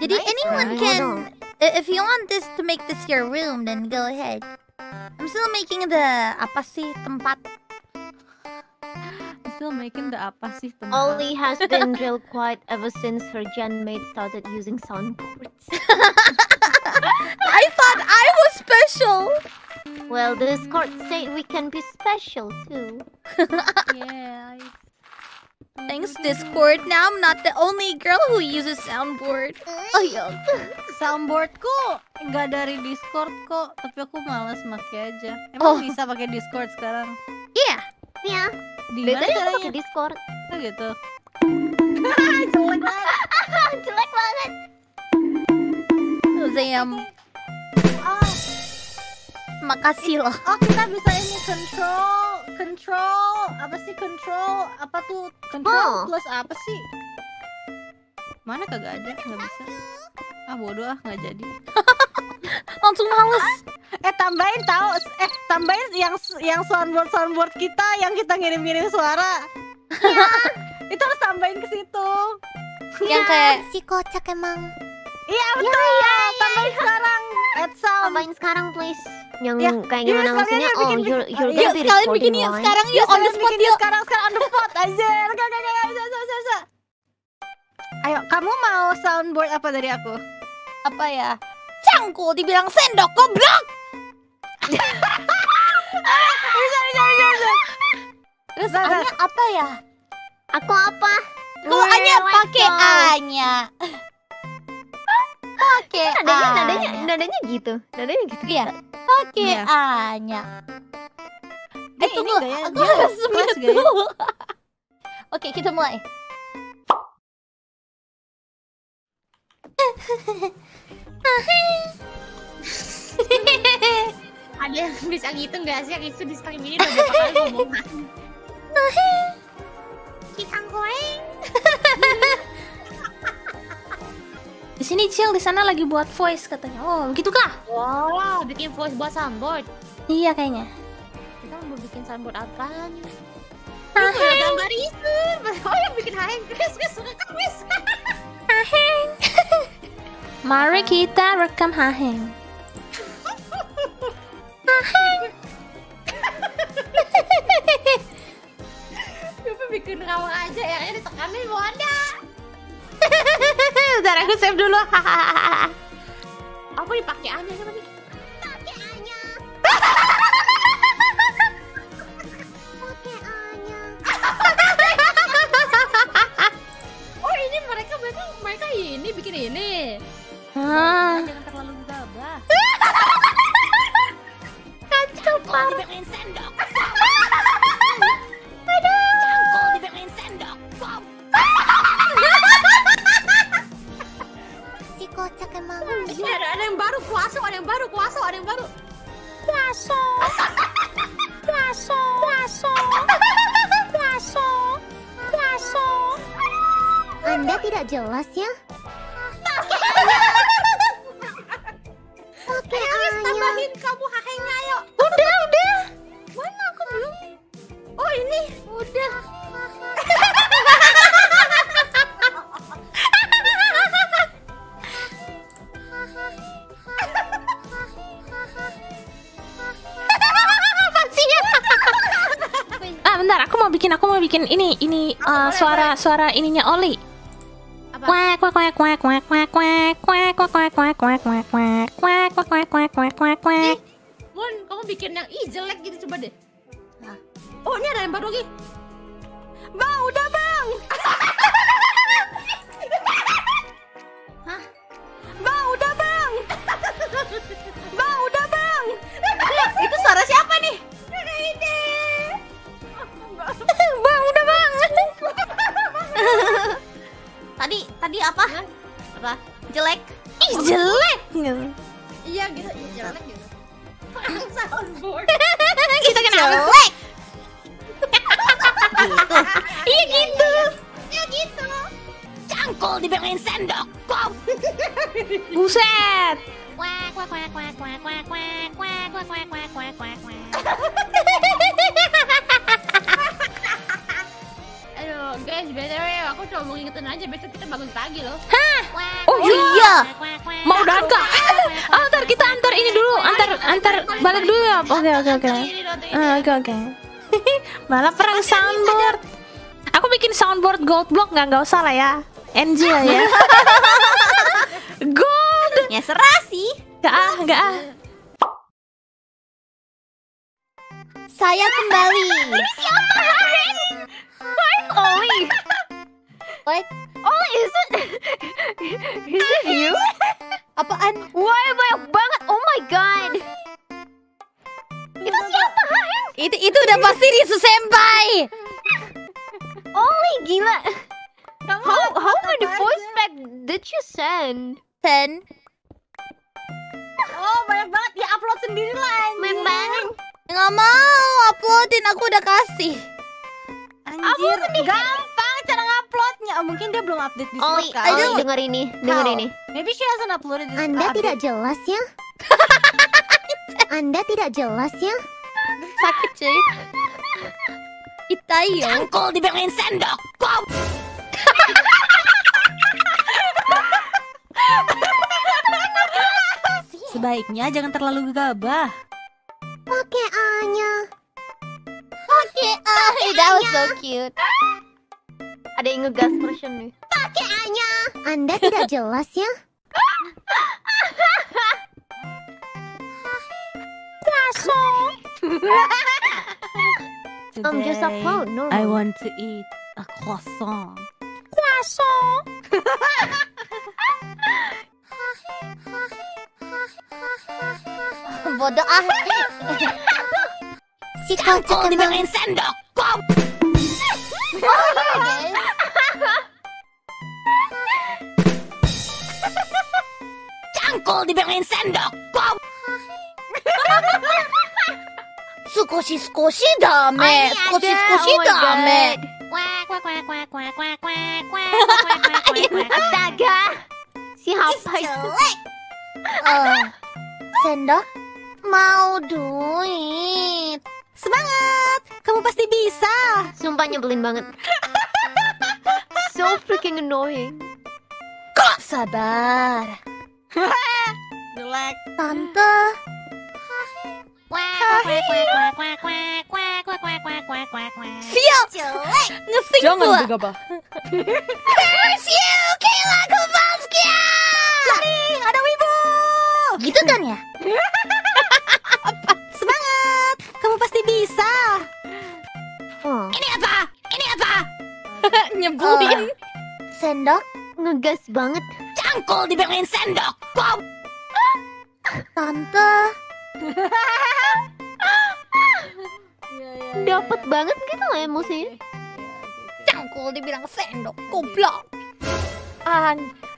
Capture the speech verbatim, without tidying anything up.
Jadi Nice, anyone right? can, i- if you want this to make this your room, then go ahead. I'm still making the apa sih tempat. Still making the apa sih tempat. Ollie has been real quiet ever since her genmate started using soundboards. I thought I was special. Well, the Discord said we can be special too. Yeah. Thanks Discord. Now I'm not the only girl who uses soundboard. Oh yeah. Soundboardku nggak dari Discord kok, tapi aku malas pakai aja. Emang Oh. bisa pakai Discord sekarang? Iya. Ya. Di Dari mana tadi aku caranya? pakai Discord. Oh gitu. Jelek banget. Jelek banget. Zayam. Oh, Makasih loh. oh kita bisa ini control, control apa sih control? Apa tuh control Oh. plus apa sih? Mana kagak ada, nggak bisa. Ah bodoh ah, nggak jadi. Langsung males. Eh tambahin tahu, eh tambahin yang yang soundboard soundboard kita yang kita ngirim-ngirim suara. Itu harus tambahin ke situ. Yang kayak si kocak emang. Iya betul. Tambahin sekarang. Add sound. Tambahin sekarang please. Yang Ya, kayak yuk, gimana sekalian maksudnya? yuk Oh, bikin- you're you're Yuk, yuk gonna be sekalian recording bikin yuk live. sekarang Yuk, yuk on the sekalian spot bikin yuk. sekarang sekarang on the spot aja. Gak gak gak gak bisa bisa bisa. Ayo, kamu mau soundboard apa dari aku? Apa ya? Cangkul dibilang sendok goblok. Bisa bisa bisa bisa. Terus Nah, nah. Anya apa ya? Aku apa? Kok Anya Let's pakai go. A-nya? Pakai Nadanya nadanya A-nya. nadanya gitu. Nadanya gitu. Iya. Pakai Iya. A-nya. Eh, Eh, ini tunggu, enggak ya? aku Dia harus plus mute gak ya? dulu. Oke, kita mulai. Ada yang bisa gitu nggak sih? Yang itu di stream ini udah berapa kali ngomongan. Pisang goreng. Di sini Cil, di sana lagi buat voice katanya. Oh, begitu kah? Wow, bikin voice buat soundboard. Iya kayaknya. Kita mau bikin soundboard apaan? Ini gambar itu. Oh, yang bikin haheng. Chris, Chris, suka kan Chris? Haheng. Mari kita rekam haheng. Coba bikin rawang aja ya, ini ditekanin mau ada. Bentar aku save dulu. Apa dipakai aja coba nih? Pakai Anya. Pakai Anya. Oh, ini mereka mereka mereka ini bikin ini. Ah, Jangan terlalu gegabah. kacau parah. Dibikin sendok. Cangkul dibikin sendok. Wow. Si kocak emang. Ini ada, ada yang baru kuaso, ada yang baru kuaso, ada yang baru. Kuaso. Kuaso. Kuaso. Kuaso. Kuaso. Anda tidak jelas ya? Pakai Ayo, Anya. tambahin kamu hahengnya ayo. Udah, udah. Mana aku belum? Oh ini udah. Ah, bentar, aku mau bikin, aku mau bikin ini, ini uh, suara, suara ininya Oli. Apa? Kuek kuek kuek kuek kuek kuek kuek kuek kuek kuek kuek kuek kuek kuek kuek kuek kuek kuek kuek. Mon, kamu bikin yang ih jelek gitu coba deh. Oh ini ada yang baru lagi. Bang, udah bang. Hah? Bang, udah bang. Bang, udah bang. Itu suara siapa nih? Bang, udah bang. Tadi tadi apa? Apa? Jelek. Ih, jelek. Iya gitu, iya jelek gitu. Soundboard. Kita kenapa? Jelek. Gitu. Iya gitu. Ya gitu. Cangkul dibikin sendok. Wow. Buset. Kuek kuek kuek kuek kuek kuek kuek kuek kuek kuek kuek kuek kuek kuek. Aduh guys, B T W aku cuma mau ngingetin aja besok kita bangun pagi loh. Hah? Oh iya. bentar, balik dulu ya. Oke oke oke. Ah, Oke oke. Malah perang soundboard. Aku bikin soundboard gold block nggak nggak usah lah ya. N G lah ya. Gold. Ya serah sih. Gak ah gak ah. Saya kembali. Oli. What? Oh, is it? Is it you? Apaan? Wah, banyak banget. Oh my god. Itu siapa? Itu itu udah pasti Risu Senpai. Oli, gila. Kamu How how upload many apa voice aja? pack did you send? Ten. Oh banyak banget. Ya upload sendiri lah. anjir. Banyak banget. Nggak mau uploadin, aku udah kasih. Anjir, gampang cara nguploadnya. Oh, mungkin dia belum update di Oli, Discord kali. Oli, dengar ini, dengar How? ini. Maybe she hasn't uploaded this. Anda update. tidak jelas ya? Anda tidak jelas ya? Sakit cuy. Itai ya. Cangkul dibilangin sendok. Kok Sebaiknya jangan terlalu gegabah. Pakai A-nya. Okay, ah, that was so cute. Ada yang ngegas version nih. Pakai A-nya. Anda tidak jelas ya? Um, just upload, normal. I want to eat a croissant. Bodoh ah. Si cangkul kocak emang. dibilangin sendok. Kok Guys. cangkul dibilangin sendok. Kok 少し少しダメ。少し少しダメ。 Kuak kuak kuak kuak kuak kuak kuak kuak kuak kuak kuak. Astaga. Siapa itu? Eh, sendok mau duit. Semangat, kamu pasti bisa. Sumpah nyebelin banget. So freaking annoying. Sabar. Jelek. Tante. Kuak kuak kuak kuak kuak kuak kuak kuak kuak kuak kuak kuak. Siap. Ngesing pula. gegabah. There's you, Kayla Kowalski. Lari, ada wibu. Gitu kan ya? Semangat, kamu pasti bisa. Oh, Ini apa? Ini apa? Nyebulin. Sendok. Ngegas banget. Cangkul dibilangin sendok. Kok Tante. Dapat banget gitu lah emosinya. Cangkul dibilang sendok. Goblok. Ah,